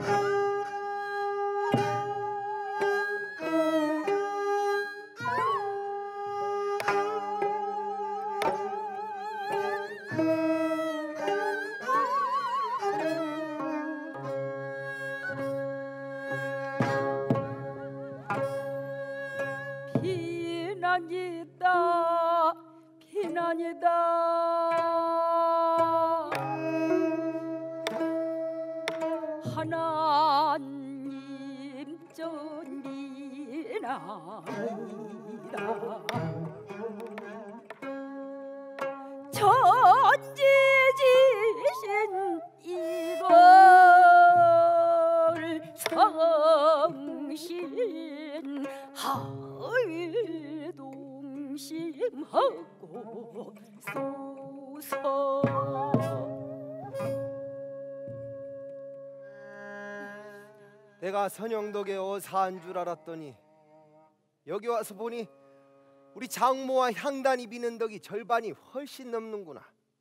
비난이다 비난이다 하나님 전비나이다 천지지신 이걸 성신하의 동심하고 소서. 내가 선영덕에 어사한 줄 알았더니 여기 와서 보니 우리 장모와 향단이 비는 덕이 절반이 훨씬 넘는구나.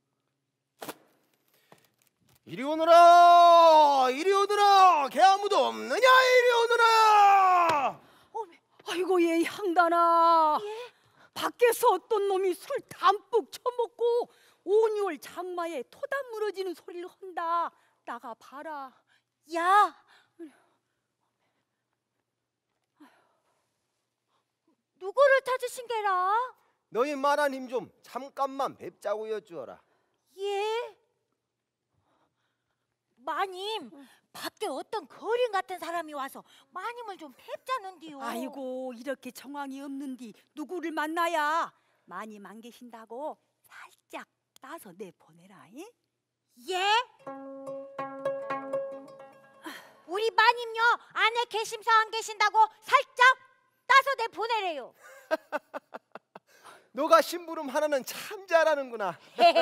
이리 오너라, 이리 오너라. 개 아무도 없느냐? 이리 오너라. 아이고 얘 향단아. 예? 밖에서 어떤 놈이 술 담뿍 처먹고 온유월 장마에 토담 무너지는 소리를 한다. 나가 봐라. 야, 누구를 찾으신 게라? 너희 말한 힘 좀 잠깐만 뵙자고 여쭈어라. 예? 마님, 밖에 어떤 거린 같은 사람이 와서 마님을 좀 뵙자는디요. 아이고 이렇게 정황이 없는디 누구를 만나야? 마님 안 계신다고 살짝 따서 내보내라. 이? 예? 우리 마님요 안에 계심서 안 계신다고 살짝 따서 내보내래요. 너가 심부름 하나는 참 잘하는구나.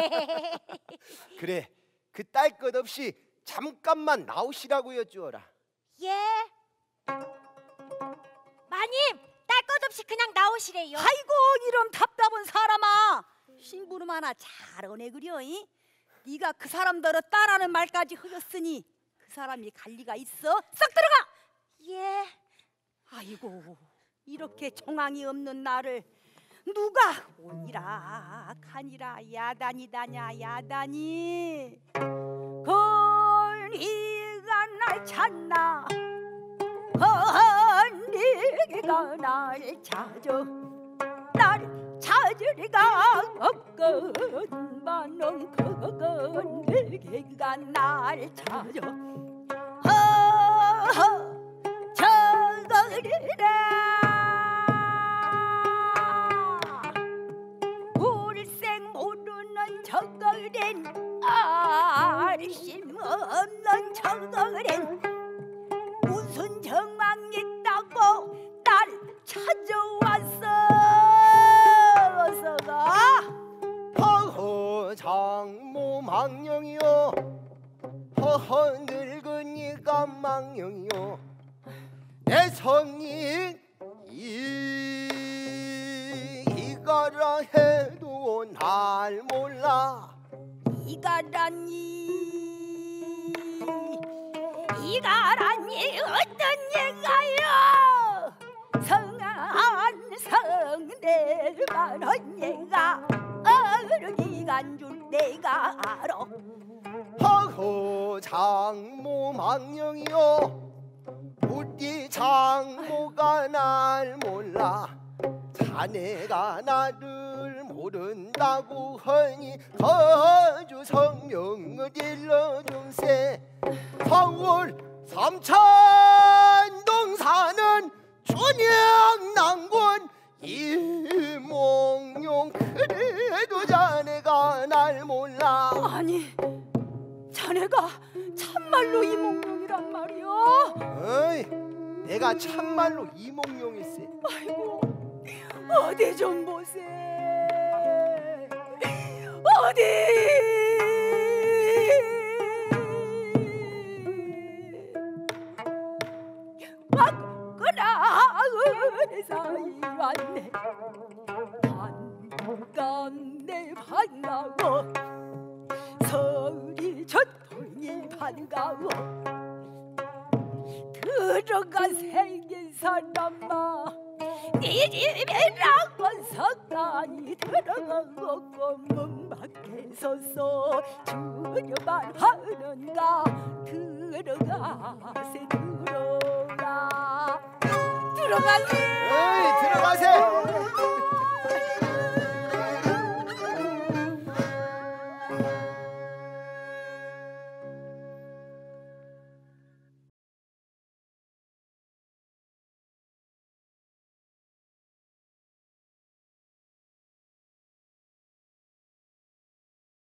그래, 그 딸 것 없이 잠깐만 나오시라고 여쭈어라. 예? 마님, 딸 것 없이 그냥 나오시래요. 아이고 이런 답답한 사람아. 심부름 하나 잘하네 그려. 이? 네가 그 사람들을 따라는 말까지 흘렸으니 그 사람이 갈 리가 있어? 썩 들어가. 예. 아이고 이렇게 정황이 없는 나를 누가 오니라 가니라 야단이다냐 야단이. 건이가 날 찾나 건이가 날 찾아 날 찾으리가 없건만은 건이가 날 찾아 저거리라 울생 모르는 저거린 아리심 없는 저거린 무슨 정황이 있다고 날 찾아왔어가. 허허 장모 망령이여, 허허 늙은이가 망령이여. 내 성이 이가라 해도 날 몰라. 이가라니 어떤 얘가요? 성한 성대만 한 얘가 어른이간 줄 내가 알아. 허허 장모 망령이여, 우리 장모가 날 몰라. 자네가 나를 모른다고 하니 거주 성명을 일러줌세. 서울 삼천동 사는 춘향난군 이몽룡. 그래도 자네가 날 몰라. 아니 자네가 참말로 이몽룡이란 말이야? 어이, 내가 참말로 이몽룡일세. 아이고 어디 좀 보세. 어디. 왔구나 의사이 왔네. 반갑네 반가워. 서울이 저통이 반가워. 들어가 생긴 사람아 네 집이라고 석간이 들어가고 문 밖에 서서 주려만 하는가 들어가세 들어가세